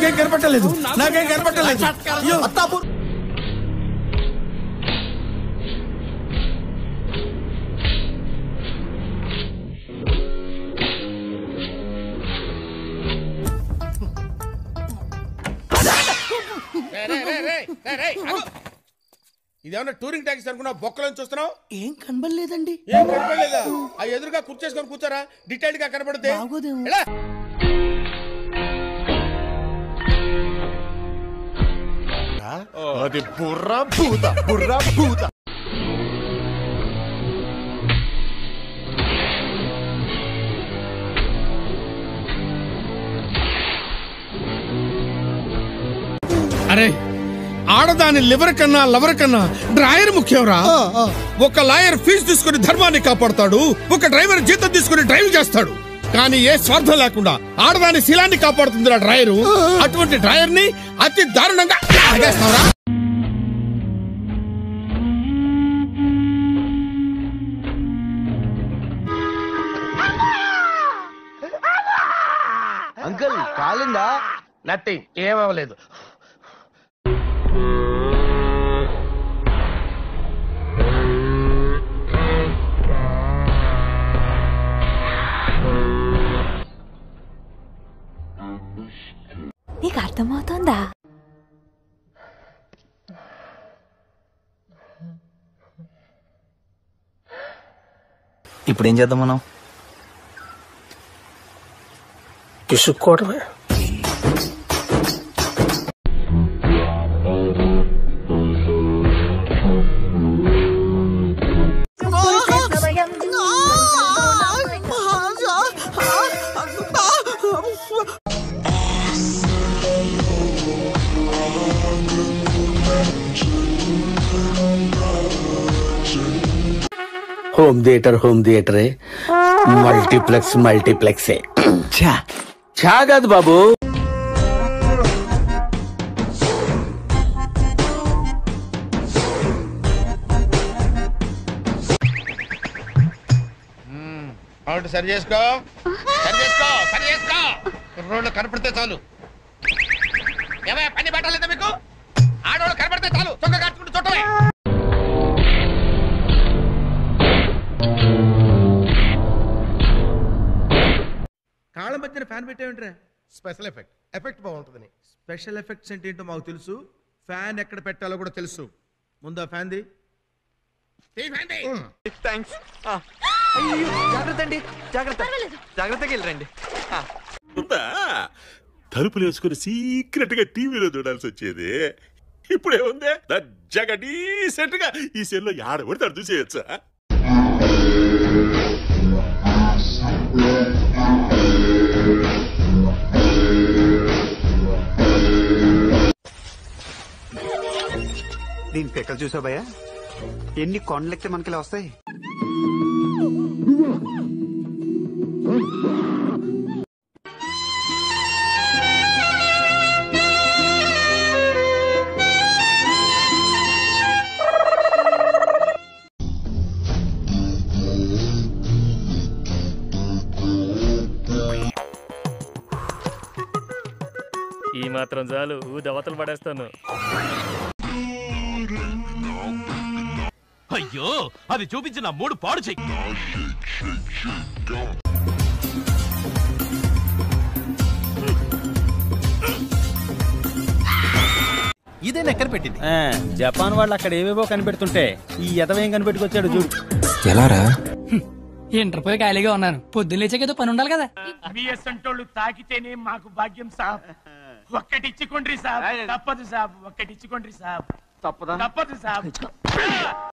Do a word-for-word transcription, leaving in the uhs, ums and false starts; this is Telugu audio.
నాకేం కనపట్టలేదు నాకేం కనపట్టలేదు అత్తాపూర్ ఇదేమన్నా టూరింగ్ ట్యాక్సీ అనుకున్నా బొక్కలను చూస్తున్నావు? ఏం కనబడలేదండి. ఏం కనబడలేదా? ఆ ఎదురుగా కూర్చేసుకొని కూర్చోరా, డీటెయిల్ గా కనబడితే. అది బుర్ర భూత బుర్ర భూత. అరే ఆడదాని లివర్ కన్నా లవర్ కన్నా డ్రైవర్ ముఖ్యంరా. ఒక లాయర్ ఫీజు తీసుకుని ధర్మాన్ని కాపాడుతాడు, ఒక డ్రైవర్ జీతం తీసుకుని డ్రైవ్ చేస్తాడు. కానీ ఏ స్వార్థం లేకుండా ఆడదాని శీలాన్ని కాపాడుతుంది డ్రైవరు. అటువంటి డ్రైవర్ ని అతి దారుణంగా ఆగేస్తావరా? అంకుల్ కాలిందా? నథింగ్, ఏమవలేదు. నీకు అర్థమవుతుందా? ఇప్పుడు ఏం చేద్దాం మనం? పిసుక్కోవడమే. హోమ్ థియేటర్ హోమ్ థియేటరే, మల్టీప్లెక్స్ మల్టీప్లెక్సే. ఛా కాదు బాబు. సరి చేసుకో సరి చేసుకో సరి చేసుకో రోడ్లు కనపడితే చాలు. ఏమయ్య పని పెట్టలేదా మీకు? ఆడవాళ్ళు కనపడితే చాలు చొక్క కట్టుకుంటూ చుట్టమే. కాళ్ళ మధ్యన ఫ్యాన్ పెట్టేమంటారా? స్పెషల్ ఎఫెక్ట్ ఎఫెక్ట్ బాగుంటుందని. స్పెషల్ ఎఫెక్ట్స్ అంటే ఏంటో మాకు తెలుసు, ఫ్యాన్ ఎక్కడ పెట్టాలో కూడా తెలుసు. ముందు ఫ్యాన్ ది. థ్యాంక్స్. జాగ్రత్త అండి, జాగ్రత్త, జాగ్రత్తగా వెళ్ళరండి. తలుపులు వేసుకుని సీక్రెట్ గా టీవీలో చూడాల్సి వచ్చేది. ఇప్పుడేముంది దజ్జగా డీసెంట్ గా ఈ సెల్లో ఆడబడితే అర్థం చేయొచ్చా? దీని పెక్కలు చూసావు భయ్యా, ఎన్ని కొండలెక్కితే మనకి ఇలా వస్తాయి. ఈ మాత్రం చాలు, దవతలు పడేస్తాను. అయ్యో, అది చూపించిన మూడు పాడు చెయ్యి. ఇదే ఎక్కడ పెట్టింది? జపాన్ వాళ్ళు అక్కడ ఏవేవో కనిపెడుతుంటే ఈ ఎదవేం కనిపెట్టుకొచ్చాడు చూడు. ఎలారా? ఇంటర్ పోయి ఖాళీగా ఉన్నాను, పొద్దున్న లేచాకేదో పని ఉండాలి కదా. మీ అసంటోళ్ళు తాకితేనే మాకు భాగ్యం సాబ్. ఒక్కటిచ్చుకోండి సాబ్, తప్పదు సాబ్, ఒక్కటిచ్చుకోండి సాబ్, తప్పదు సాబ్.